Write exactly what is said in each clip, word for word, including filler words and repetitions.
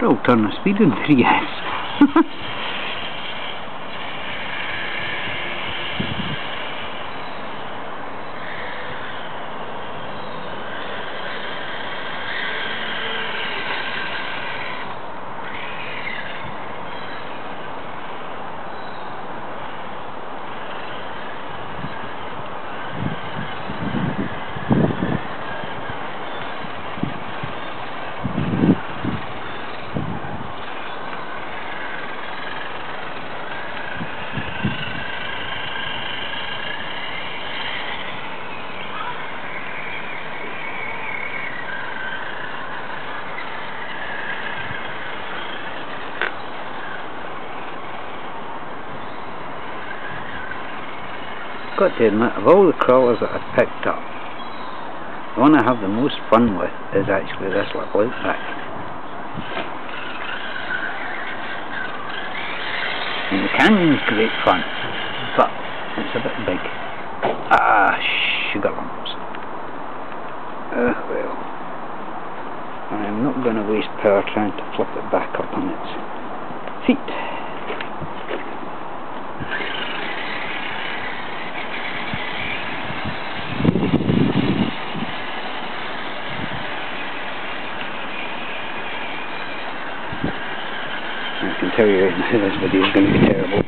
That'll turn the speed in three S. I've got to admit, of all the crawlers that I've picked up, the one I have the most fun with is actually this little Outback. And the canyon's great fun, but it's a bit big. Ah, sugar lumps. Uh, well, I'm not going to waste power trying to flip it back up on its feet. I can tell you right now this video is going to be terrible.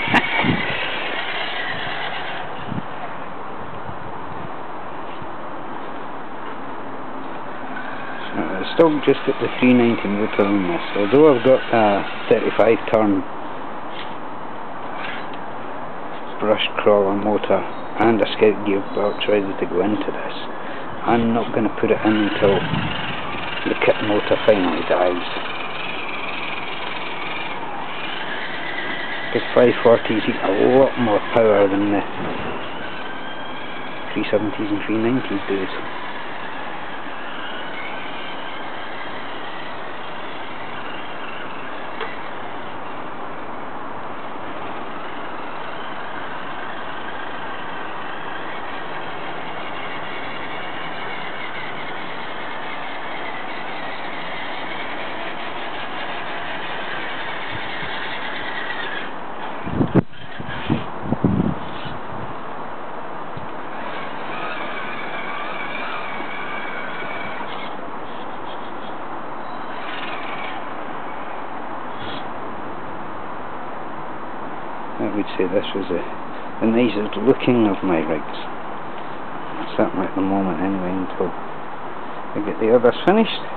So it's still just at the three ninety motor on this, although I've got a thirty-five turn brush crawler motor and a Scout gearbox ready to go into this. I'm not going to put it in until the kit motor finally dies. Because five forties get a lot more power than the three seventies and three nineties do. I would say this was the, the nicest looking of my rigs. Certainly at the moment anyway, until I get the others finished.